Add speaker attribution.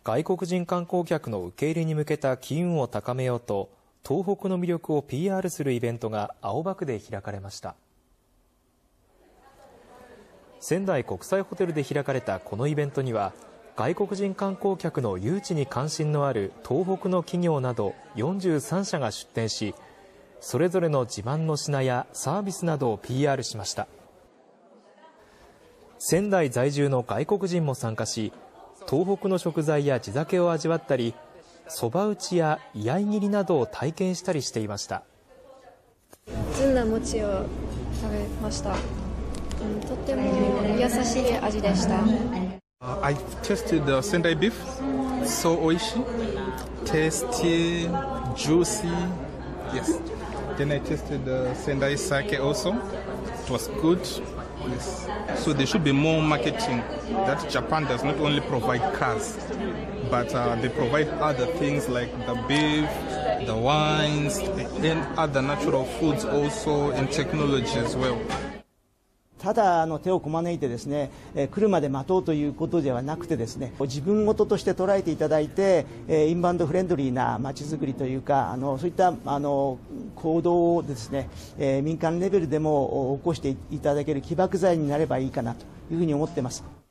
Speaker 1: 外国人観光客の受け入れに向けた機運を高めようと、東北の魅力を PR するイベントが青葉区で開かれました。仙台国際ホテルで開かれたこのイベントには、外国人観光客の誘致に関心のある東北の企業など43社が出展し、それぞれの自慢の品やサービスなどを PR しました。仙台在住の外国人も参加し、東北の食材や地酒を味わったり、そば打ちや居合切りなどを体験したりしていました。
Speaker 2: ずんだ餅を食べました。とても優しい味でした。
Speaker 3: I tasted the Sendai beef, so oishi, tasty, juicy. Yes. Then I tasted the Sendai sake also. It was good. Yes. So there should be more marketing. That Japan does not only provide cars, but they provide other things like the beef, the wines, and other natural foods also, and technology as well.
Speaker 4: ただ手をこまねいてですね、来るまで待とうということではなくてですね、自分事として捉えていただいて、インバウンドフレンドリーな街づくりというか、そういった行動をですね、民間レベルでも起こしていただける起爆剤になればいいかなというふうに思っています。